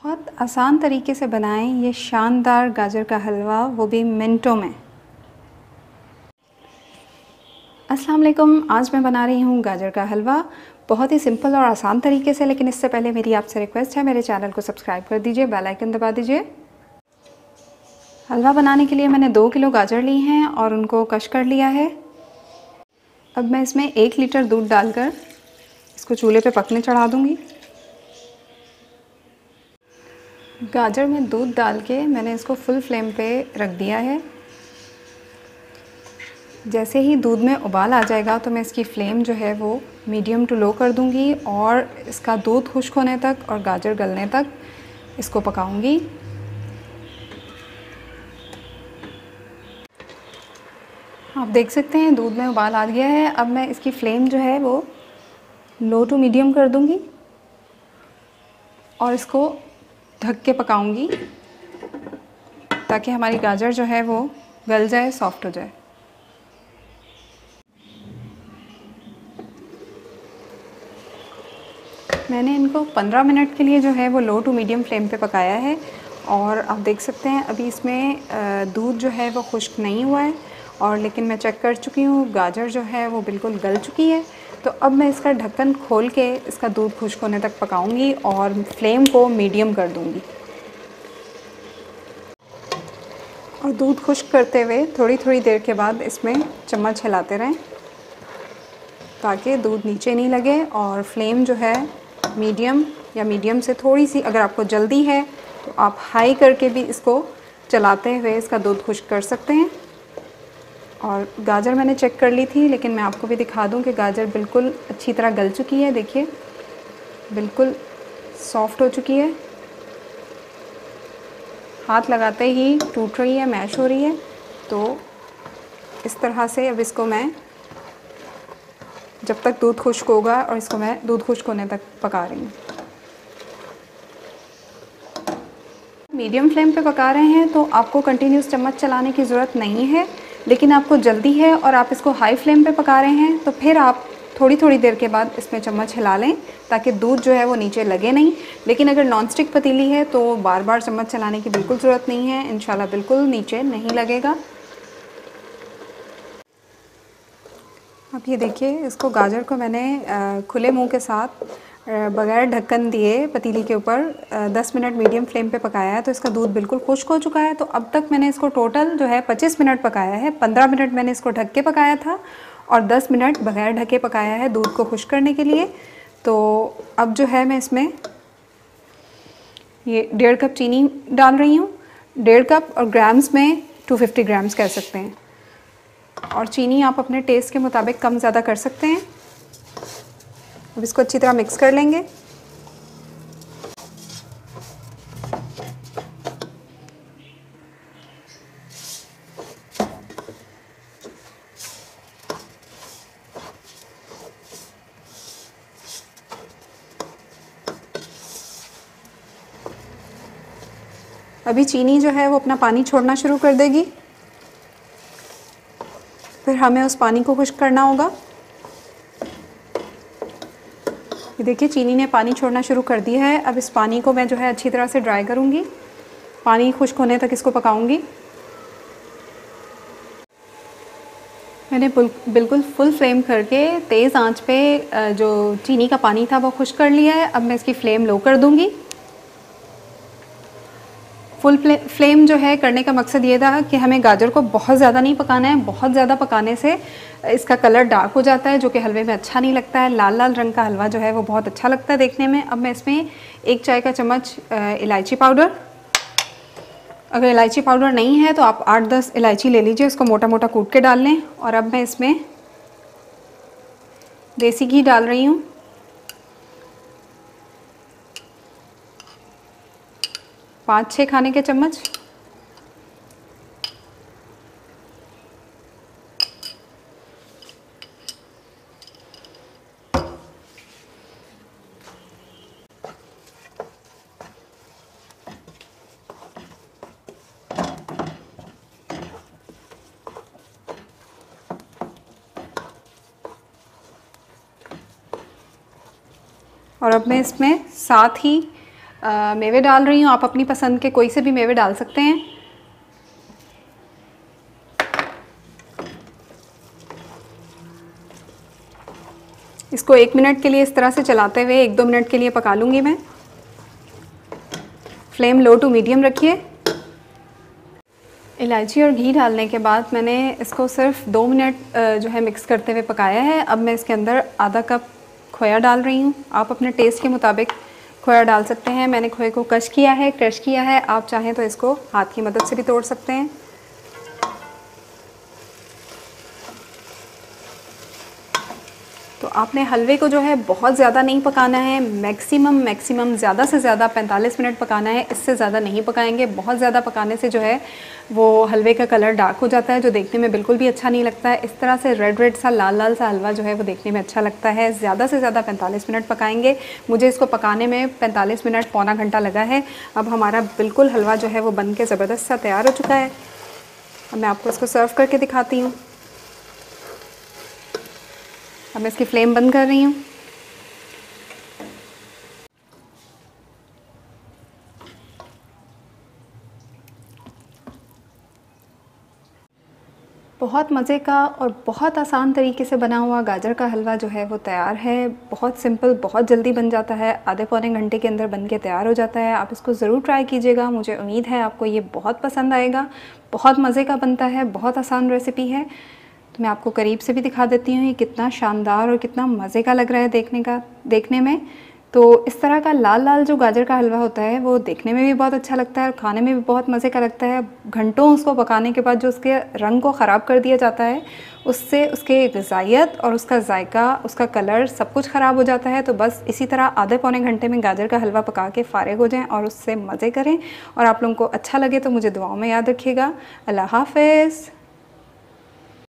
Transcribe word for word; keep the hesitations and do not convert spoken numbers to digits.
बहुत आसान तरीके से बनाएं ये शानदार गाजर का हलवा, वो भी मिनटों में। अस्सलाम वालेकुम, आज मैं बना रही हूँ गाजर का हलवा बहुत ही सिंपल और आसान तरीके से। लेकिन इससे पहले मेरी आपसे रिक्वेस्ट है, मेरे चैनल को सब्सक्राइब कर दीजिए, बेल आइकन दबा दीजिए। हलवा बनाने के लिए मैंने दो किलो गाजर ली हैं और उनको कश कर लिया है। अब मैं इसमें एक लीटर दूध डालकर इसको चूल्हे पे पकने चढ़ा दूँगी। गाजर में दूध डाल के मैंने इसको फुल फ्लेम पे रख दिया है। जैसे ही दूध में उबाल आ जाएगा तो मैं इसकी फ्लेम जो है वो मीडियम टू लो कर दूंगी और इसका दूध खुश्क होने तक और गाजर गलने तक इसको पकाऊंगी। आप देख सकते हैं दूध में उबाल आ गया है। अब मैं इसकी फ्लेम जो है वो लो टू मीडियम कर दूंगी और इसको ढक के पकाऊंगी ताकि हमारी गाजर जो है वो गल जाए, सॉफ्ट हो जाए। मैंने इनको पंद्रह मिनट के लिए जो है वो लो टू मीडियम फ्लेम पे पकाया है और आप देख सकते हैं अभी इसमें दूध जो है वो खुश्क नहीं हुआ है और लेकिन मैं चेक कर चुकी हूँ गाजर जो है वो बिल्कुल गल चुकी है। तो अब मैं इसका ढक्कन खोल के इसका दूध खुश्क होने तक पकाऊंगी और फ्लेम को मीडियम कर दूंगी। और दूध खुश्क करते हुए थोड़ी थोड़ी देर के बाद इसमें चम्मच हिलाते रहें ताकि दूध नीचे नहीं लगे। और फ्लेम जो है मीडियम या मीडियम से थोड़ी सी, अगर आपको जल्दी है तो आप हाई करके भी इसको चलाते हुए इसका दूध खुश्क कर सकते हैं। और गाजर मैंने चेक कर ली थी, लेकिन मैं आपको भी दिखा दूं कि गाजर बिल्कुल अच्छी तरह गल चुकी है। देखिए बिल्कुल सॉफ्ट हो चुकी है, हाथ लगाते ही टूट रही है, मैश हो रही है। तो इस तरह से अब इसको मैं जब तक दूध खुश्क होगा और इसको मैं दूध खुश्क होने तक पका रही हूँ। मीडियम फ्लेम पे पका रहे हैं तो आपको कंटिन्यूस चम्मच चलाने की ज़रूरत नहीं है। लेकिन आपको जल्दी है और आप इसको हाई फ्लेम पे पका रहे हैं तो फिर आप थोड़ी थोड़ी देर के बाद इसमें चम्मच हिला लें ताकि दूध जो है वो नीचे लगे नहीं। लेकिन अगर नॉनस्टिक पतीली है तो बार बार चम्मच चलाने की बिल्कुल ज़रूरत नहीं है, इंशाल्लाह बिल्कुल नीचे नहीं लगेगा। अब ये देखिए, इसको गाजर को मैंने खुले मुंह के साथ बगैर ढक्कन दिए पतीली के ऊपर दस मिनट मीडियम फ्लेम पे पकाया है तो इसका दूध बिल्कुल खुश्क हो चुका है। तो अब तक मैंने इसको टोटल जो है पच्चीस मिनट पकाया है। पंद्रह मिनट मैंने इसको ढक के पकाया था और दस मिनट बगैर ढके पकाया है दूध को खुश्क करने के लिए। तो अब जो है मैं इसमें ये डेढ़ कप चीनी डाल रही हूँ। डेढ़ कप और ग्राम्स में टू फिफ्टी ग्राम्स कह सकते हैं। और चीनी आप अपने टेस्ट के मुताबिक कम ज़्यादा कर सकते हैं। अब इसको अच्छी तरह मिक्स कर लेंगे। अभी चीनी जो है वो अपना पानी छोड़ना शुरू कर देगी, फिर हमें उस पानी को खुश्क करना होगा। ये देखिए चीनी ने पानी छोड़ना शुरू कर दिया है। अब इस पानी को मैं जो है अच्छी तरह से ड्राई करूँगी, पानी खुश्क होने तक इसको पकाऊँगी। मैंने बिल्कुल फुल फ्लेम करके तेज़ आंच पे जो चीनी का पानी था वो खुश्क कर लिया है। अब मैं इसकी फ्लेम लो कर दूँगी। फुल फ्लेम जो है करने का मकसद ये था कि हमें गाजर को बहुत ज़्यादा नहीं पकाना है। बहुत ज़्यादा पकाने से इसका कलर डार्क हो जाता है जो कि हलवे में अच्छा नहीं लगता है। लाल लाल रंग का हलवा जो है वो बहुत अच्छा लगता है देखने में। अब मैं इसमें एक चाय का चम्मच इलायची पाउडर, अगर इलायची पाउडर नहीं है तो आप आठ दस इलायची ले लीजिए, उसको मोटा मोटा कूट के डाल लें। और अब मैं इसमें देसी घी डाल रही हूँ। पाँच छः खाने के चम्मच। और अब मैं इसमें साथ ही मेवे डाल रही हूँ। आप अपनी पसंद के कोई से भी मेवे डाल सकते हैं। इसको एक मिनट के लिए इस तरह से चलाते हुए एक दो मिनट के लिए पका लूँगी मैं। फ्लेम लो टू मीडियम रखिए। इलायची और घी डालने के बाद मैंने इसको सिर्फ दो मिनट जो है मिक्स करते हुए पकाया है। अब मैं इसके अंदर आधा कप खोया डाल रही हूँ। आप अपने टेस्ट के मुताबिक खोया डाल सकते हैं। मैंने खोए को कश किया है, क्रश किया है। आप चाहें तो इसको हाथ की मदद से भी तोड़ सकते हैं। तो आपने हलवे को जो है बहुत ज़्यादा नहीं पकाना है, मैक्सिमम मैक्सिमम ज़्यादा से ज़्यादा पैंतालीस मिनट पकाना है। इससे ज़्यादा नहीं पकाएंगे। बहुत ज़्यादा पकाने से जो है वो हलवे का कलर डार्क हो जाता है, जो देखने में बिल्कुल भी अच्छा नहीं लगता है। इस तरह से रेड रेड सा लाल लाल सा हलवा जो है वो देखने में अच्छा लगता है। ज़्यादा से ज़्यादा पैंतालीस मिनट पकाएंगे। मुझे इसको पकाने में पैंतालीस मिनट पौना घंटा लगा है। अब हमारा बिल्कुल हलवा जो है वो बन के ज़बरदस्त सा तैयार हो चुका है। अब मैं आपको इसको सर्व करके दिखाती हूँ। अब मैं इसकी फ्लेम बंद कर रही हूँ। बहुत मज़े का और बहुत आसान तरीके से बना हुआ गाजर का हलवा जो है वो तैयार है। बहुत सिंपल, बहुत जल्दी बन जाता है। आधे पौने घंटे के अंदर बन के तैयार हो जाता है। आप इसको ज़रूर ट्राई कीजिएगा। मुझे उम्मीद है आपको ये बहुत पसंद आएगा। बहुत मज़े का बनता है, बहुत आसान रेसिपी है। तो मैं आपको करीब से भी दिखा देती हूँ ये कितना शानदार और कितना मज़े का लग रहा है देखने का देखने में। तो इस तरह का लाल लाल जो गाजर का हलवा होता है वो देखने में भी बहुत अच्छा लगता है और खाने में भी बहुत मज़े का लगता है। घंटों उसको पकाने के बाद जो उसके रंग को ख़राब कर दिया जाता है, उससे उसके ग़िज़ाइयत और उसका जायका, उसका कलर सब कुछ ख़राब हो जाता है। तो बस इसी तरह आधे पौने घंटे में गाजर का हलवा पका के फ़ारिग हो जाएँ और उससे मज़े करें। और आप लोगों को अच्छा लगे तो मुझे दुआओं में याद रखिएगा। अल्लाह हाफ़िज़।